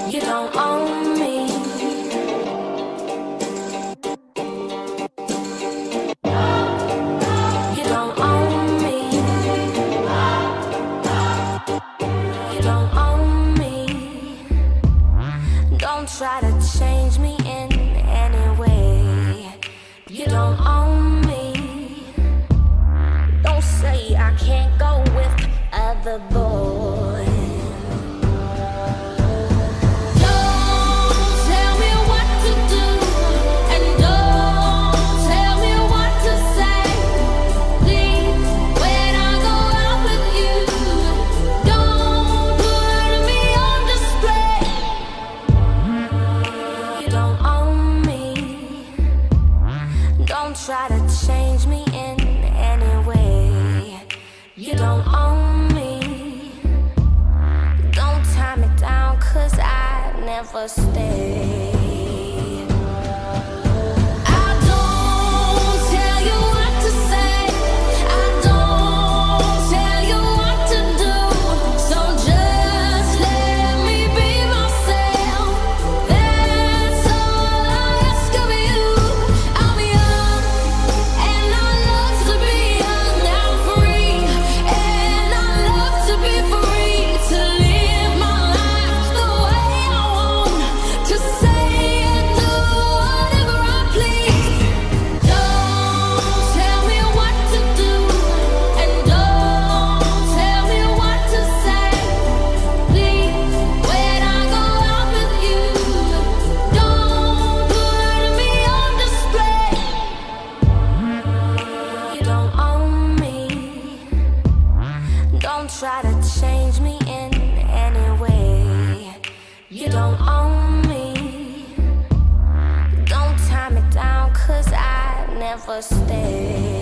You don't own me. You don't own me. You don't own me. Don't try to change me in any way. You don't own me. Don't say I can't go with other boys. Don't try to change me in any way. You don't own me. Don't tie me down, 'cause I never stay. Don't try to change me in any way. You don't own me. Don't tie me down, 'cause I never stay.